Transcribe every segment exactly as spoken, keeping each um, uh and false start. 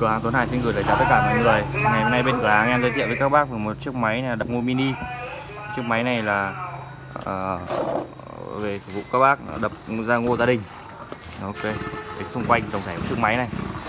cửa hàng Tuấn Hải xin gửi lời chào tất cả mọi người. Ngày hôm nay bên cửa hàng em giới thiệu với các bác về một chiếc máy là đập ngô mini. Chiếc máy này là uh, về phục vụ các bác đập ra ngô gia đình. Ok, cái xung quanh tổng thể của chiếc máy này.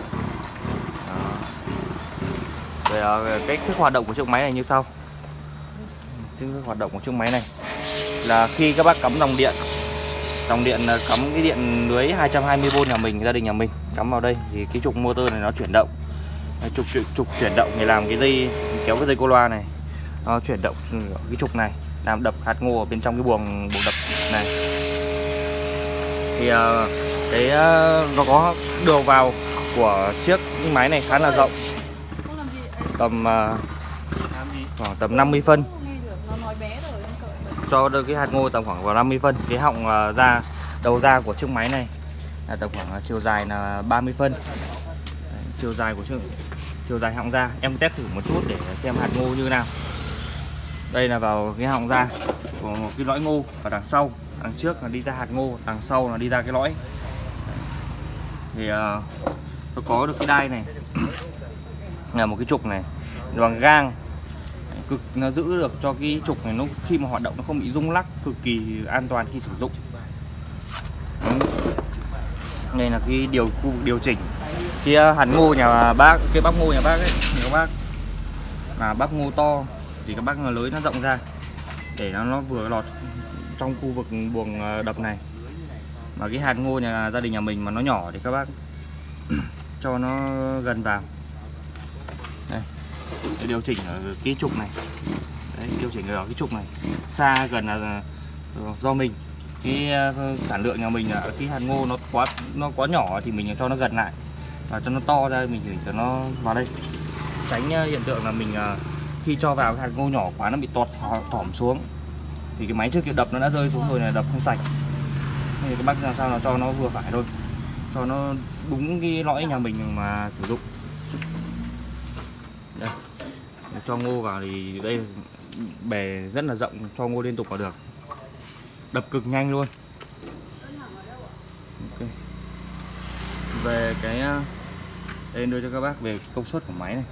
Về uh, cách thức hoạt động của chiếc máy này như sau. Cách thức hoạt động của chiếc máy này là khi các bác cắm dòng điện, dòng điện cắm cái điện lưới hai trăm hai mươi vôn nhà mình, gia đình nhà mình cắm vào đây thì cái trục motor này nó chuyển động. Trục trục chuyển động thì làm cái dây kéo cái dây cô loa này nó chuyển động cái trục này làm đập hạt ngô ở bên trong cái buồng buồng đập này. Thì uh, cái uh, nó có đường vào của chiếc máy này khá là rộng, tầm uh, khoảng tầm năm mươi phân, cho được cái hạt ngô tầm khoảng vào năm mươi phân. Cái họng uh, ra đầu ra của chiếc máy này là tầm khoảng uh, chiều dài là ba mươi phân. Đấy, chiều dài của chiếc chiều dài họng ra em test thử một chút để xem hạt ngô như nào. Đây là vào cái họng ra của một cái lõi ngô, ở đằng sau, đằng trước là đi ra hạt ngô, đằng sau là đi ra cái lõi. Thì uh, nó có được cái đai này là một cái trục này bằng gang, cực nó giữ được cho cái trục này nó khi mà hoạt động nó không bị rung lắc, cực kỳ an toàn khi sử dụng. Đây là cái điều khu vực điều chỉnh cái hạt ngô nhà bác, cái bắp ngô nhà bác ấy, các bác là bắp ngô to thì các bác lưới nó rộng ra để nó nó vừa lọt trong khu vực buồng đập này. Mà cái hạt ngô nhà gia đình nhà mình mà nó nhỏ thì các bác cho nó gần vào. Đây, để điều chỉnh ở cái trục này. Đấy, điều chỉnh ở cái trục này xa gần là do mình. Cái sản lượng nhà mình là cái hạt ngô nó quá nó quá nhỏ thì mình cho nó gần lại, và cho nó to ra mình chỉ cho nó vào đây, tránh hiện tượng là mình khi cho vào hạt ngô nhỏ quá nó bị tọt thỏm xuống thì cái máy trước kia đập nó đã rơi xuống rồi, là đập không sạch. Thì các bác làm sao là cho nó vừa phải thôi, cho nó đúng cái lõi nhà mình mà sử dụng. Đây, cho ngô vào thì đây bè rất là rộng, cho ngô liên tục vào được, đập cực nhanh luôn. Okay. Về cái đây đưa cho các bác về công suất của máy này.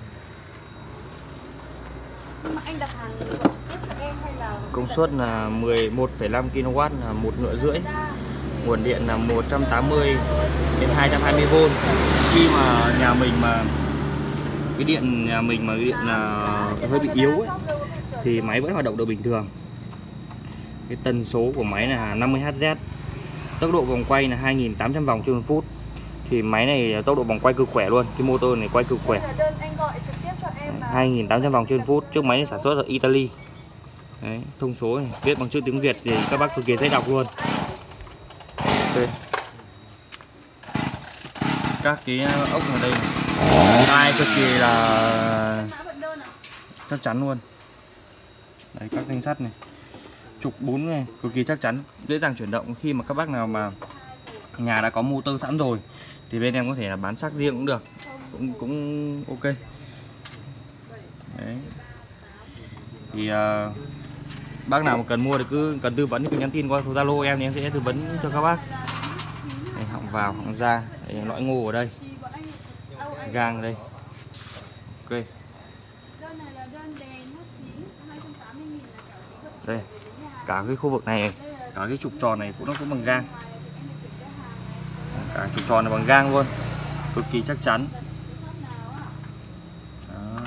Anh đặt hàng trực tiếp cho em hay là công suất là mười một phẩy năm ki lô oát, là một ngựa rưỡi. Nguồn điện là một trăm tám mươi đến hai trăm hai mươi vôn. Khi mà nhà mình mà cái điện nhà mình mà cái điện là hơi bị yếu ấy, thì máy vẫn hoạt động được bình thường. Cái tần số của máy là năm mươi héc, tốc độ vòng quay là hai nghìn tám trăm vòng trên một phút. Thì máy này tốc độ vòng quay cực khỏe luôn, cái motor này quay cực khỏe. hai nghìn tám trăm vòng trên phút. Chiếc máy này sản xuất ở Italy. Đấy, thông số này viết bằng chữ tiếng Việt thì các bác cực kỳ dễ đọc luôn. Okay. Các cái ốc ở đây đai cực kỳ là chắc chắn luôn. Đấy, các thanh sắt này, trục bốn này cực kỳ chắc chắn, dễ dàng chuyển động. Khi mà các bác nào mà nhà đã có motor sẵn rồi thì bên em có thể là bán xác riêng cũng được, cũng cũng ok. Đấy. Thì uh, bác nào mà cần mua thì cứ cần tư vấn thì cứ nhắn tin qua số Zalo em thì em sẽ tư vấn cho các bác. Đây, họng vào họng ra, đây, lõi ngô ở đây, gang ở đây. Ok. Đây, cả cái khu vực này, cả cái trục tròn này cũng nó cũng bằng gang. Cả trục tròn này bằng gang luôn, cực kỳ chắc chắn. Đó.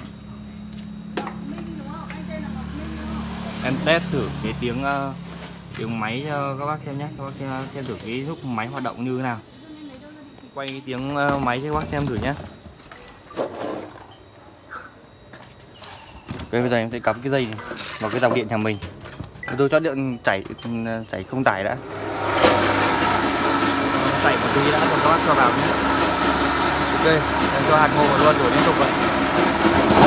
Em test thử cái tiếng uh, tiếng máy cho các bác xem nhé, các bác xem, xem thử cái lúc máy hoạt động như thế nào. Quay cái tiếng uh, máy cho các bác xem thử nhé. Ok, bây giờ em sẽ cắm cái dây này vào cái dòng điện nhà mình. Tôi cho điện chảy chảy không tải đã, chảy một tí đã rồi các bác cho vào nhé. Ok, em cho hạt ngô vào luôn rồi liên tục vậy.